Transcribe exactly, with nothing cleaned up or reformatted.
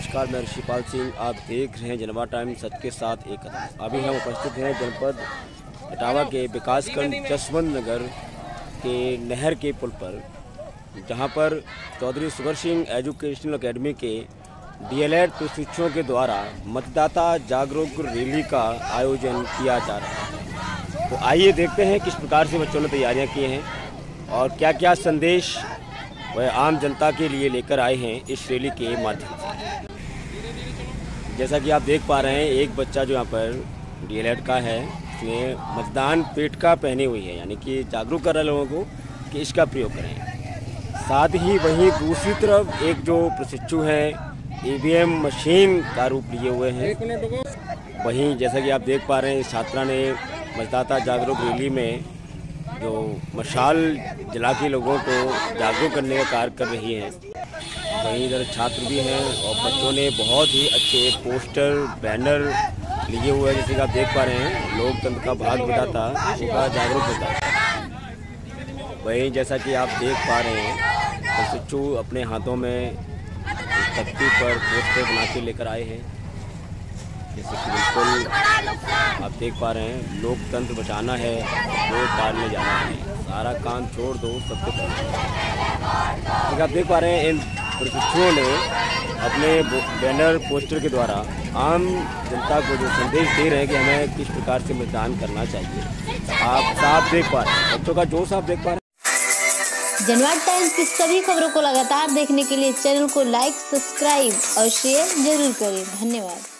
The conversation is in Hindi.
नमस्कार, मैं ऋषिपाल सिंह। आप देख रहे हैं जनवा टाइम, सच के साथ एक कदम। अभी हम उपस्थित हैं जनपद इटावा के विकासखंड जसवंत नगर के नहर के पुल पर, जहां पर चौधरी सुगर सिंह एजुकेशनल अकेडमी के डीएलएड प्रशिक्षुओं के द्वारा मतदाता जागरूक रैली का आयोजन किया जा रहा है। तो आइए देखते हैं किस प्रकार से बच्चों ने तैयारियां की हैं और क्या क्या संदेश वह आम जनता के लिए लेकर आए हैं इस रैली के माध्यम से। जैसा कि आप देख पा रहे हैं, एक बच्चा जो यहाँ पर डीएलएड का है, उसने मतदान पेटिका पहनी हुई है, यानी कि जागरूक कर रहे लोगों को कि इसका प्रयोग करें। साथ ही वहीं दूसरी तरफ एक जो प्रशिक्षु हैं ईवीएम मशीन का रूप लिए हुए हैं। वहीं जैसा कि आप देख पा रहे हैं, इस छात्रा ने मतदाता जागरूक रैली में जो मशाल जला के लोगों को जागरूक करने का कार्य कर रही हैं। वहीं इधर छात्र भी हैं और बच्चों ने बहुत ही अच्छे पोस्टर बैनर लिए हुए हैं। जैसे कि आप देख पा रहे हैं, लोकतंत्र का भाग बताता होगा, जागरूक बताता। वहीं जैसा कि आप देख पा रहे हैं, प्रशिक्षु अपने हाथों में तख्ती पर पोस्टर बना के लेकर आए हैं। जैसे कि बिल्कुल आप देख पा रहे हैं, लोकतंत्र बचाना है, वोट डालने जाना है, सारा काम छोड़ दो, सबको करना। आप देख पा रहे हैं, इन प्रशिक्षुओं ने अपने बैनर पोस्टर के द्वारा आम जनता को जो संदेश दे रहे हैं कि हमें किस प्रकार से मतदान करना चाहिए। आप साफ देख पा रहे हैं, बच्चों का जोश आप देख पा रहे हैं। जनवा टाइम्स की सभी खबरों को लगातार देखने के लिए चैनल को लाइक, सब्सक्राइब और शेयर जरूर करें। धन्यवाद।